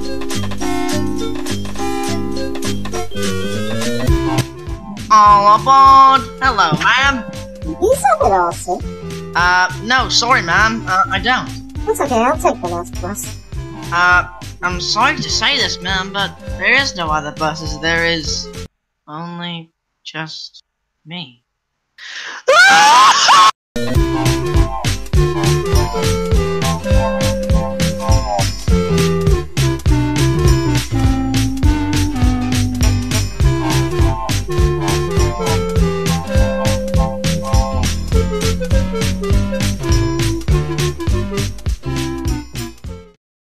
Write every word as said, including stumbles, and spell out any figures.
All aboard! Hello, ma'am. You sound a bit arsey. Uh, no, sorry, ma'am. Uh, I don't. That's okay, I'll take the last bus. Uh, I'm sorry to say this, ma'am, but there is no other buses. There is only just me.